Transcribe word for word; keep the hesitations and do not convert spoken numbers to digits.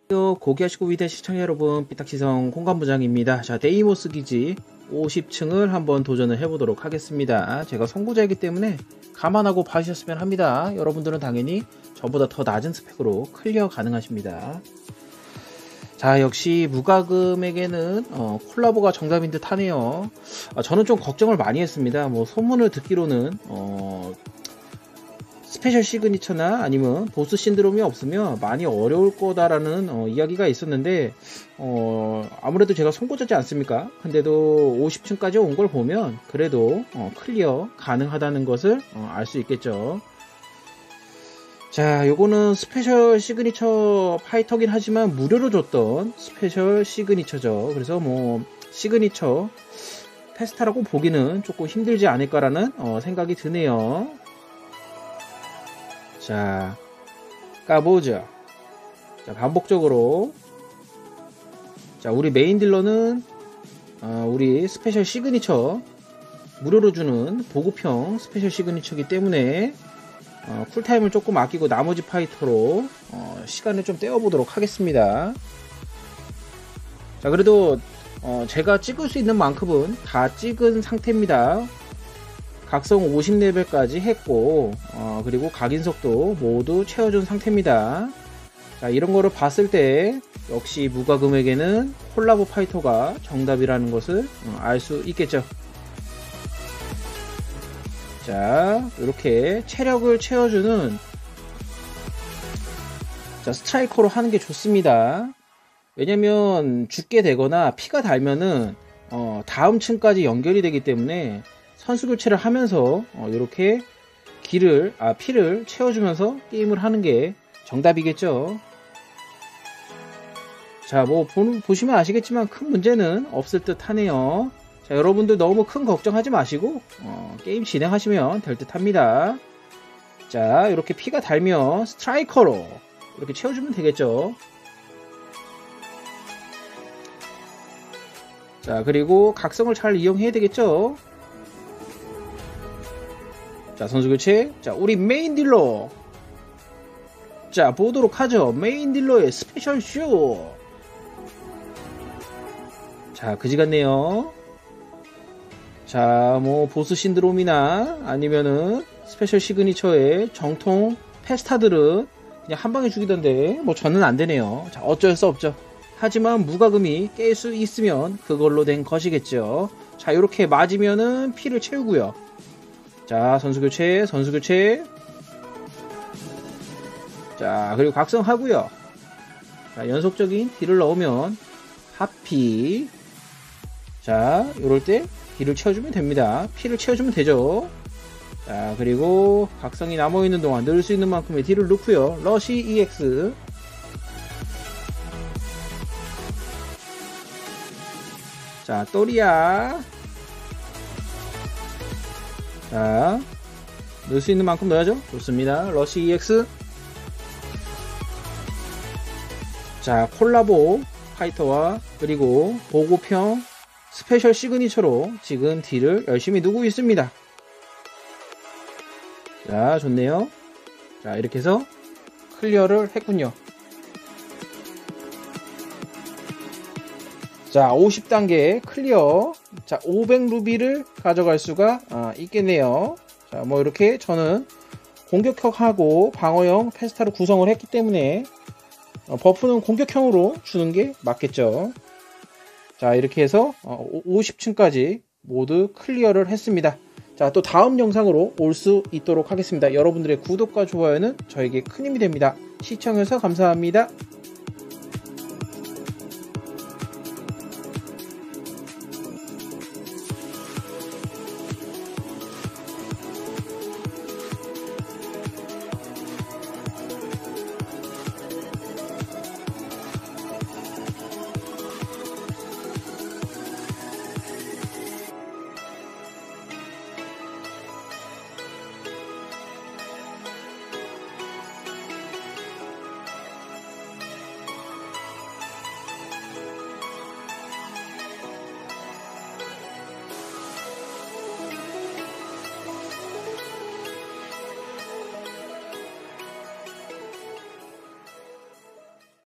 고귀하시고 위대한 시청자 여러분, 삐딱시성 콩간부장입니다. 자, 데이모스 기지 오십 층을 한번 도전을 해보도록 하겠습니다. 제가 선고자이기 때문에 감안하고 봐주셨으면 합니다. 여러분들은 당연히 저보다 더 낮은 스펙으로 클리어 가능하십니다. 자, 역시 무과금에게는 어, 콜라보가 정답인 듯 하네요. 아, 저는 좀 걱정을 많이 했습니다. 뭐 소문을 듣기로는 어, 스페셜 시그니처나 아니면 보스 신드롬이 없으면 많이 어려울 거다라는 어, 이야기가 있었는데 어, 아무래도 제가 선고자지 않습니까? 근데도 오십 층까지 온 걸 보면 그래도 어, 클리어 가능하다는 것을 어, 알 수 있겠죠. 자, 요거는 스페셜 시그니처 파이터긴 하지만 무료로 줬던 스페셜 시그니처죠. 그래서 뭐 시그니처 페스타라고 보기는 조금 힘들지 않을까라는 어, 생각이 드네요. 자, 까보죠. 자, 반복적으로. 자, 우리 메인 딜러는 어, 우리 스페셜 시그니처 무료로 주는 보급형 스페셜 시그니처이기 때문에 어, 쿨타임을 조금 아끼고 나머지 파이터로 어, 시간을 좀 때워보도록 하겠습니다. 자, 그래도 어, 제가 찍을 수 있는 만큼은 다 찍은 상태입니다. 각성 오십 레벨까지 했고 어, 그리고 각인석도 모두 채워준 상태입니다. 자, 이런 거를 봤을 때 역시 무과금에게는 콜라보 파이터가 정답이라는 것을 어, 알 수 있겠죠. 자, 이렇게 체력을 채워주는 자, 스트라이커로 하는 게 좋습니다. 왜냐면 죽게 되거나 피가 달면은 어, 다음 층까지 연결이 되기 때문에 선수 교체를 하면서 어, 이렇게 기를 아 피를 채워주면서 게임을 하는 게 정답이겠죠. 자, 뭐 보, 보시면 아시겠지만 큰 문제는 없을 듯 하네요. 자, 여러분들 너무 큰 걱정하지 마시고 어, 게임 진행하시면 될 듯 합니다. 자, 이렇게 피가 달면 스트라이커로 이렇게 채워주면 되겠죠. 자, 그리고 각성을 잘 이용해야 되겠죠. 자, 선수 교체. 자, 우리 메인 딜러. 자, 보도록 하죠. 메인 딜러의 스페셜 쇼. 자, 그지 같네요. 자, 뭐 보스 신드롬이나 아니면은 스페셜 시그니처의 정통 페스타들은 그냥 한 방에 죽이던데 뭐 저는 안 되네요. 자, 어쩔 수 없죠. 하지만 무과금이 깰 수 있으면 그걸로 된 것이겠죠. 자, 이렇게 맞으면은 피를 채우고요. 자, 선수 교체, 선수 교체. 자, 그리고 각성하고요. 자, 연속적인 딜을 넣으면 하피. 자, 요럴 때 딜을 채워주면 됩니다. 피를 채워주면 되죠. 자, 그리고 각성이 남아있는 동안 넣을 수 있는 만큼의 딜을 넣고요. 러시 이엑스. 자, 또리야. 자, 넣을 수 있는 만큼 넣어야죠. 좋습니다. 러시 이엑스. 자, 콜라보 파이터와 그리고 보급형 스페셜 시그니처로 지금 딜을 열심히 누고 있습니다. 자, 좋네요. 자, 이렇게 해서 클리어를 했군요. 자, 오십 단계 클리어. 자, 오백 루비를 가져갈 수가 아, 있겠네요. 자, 뭐 이렇게 저는 공격형하고 방어형 페스타로 구성을 했기 때문에 어, 버프는 공격형으로 주는 게 맞겠죠. 자, 이렇게 해서 어, 오십 층까지 모두 클리어를 했습니다. 자, 또 다음 영상으로 올 수 있도록 하겠습니다. 여러분들의 구독과 좋아요는 저에게 큰 힘이 됩니다. 시청해주셔서 감사합니다.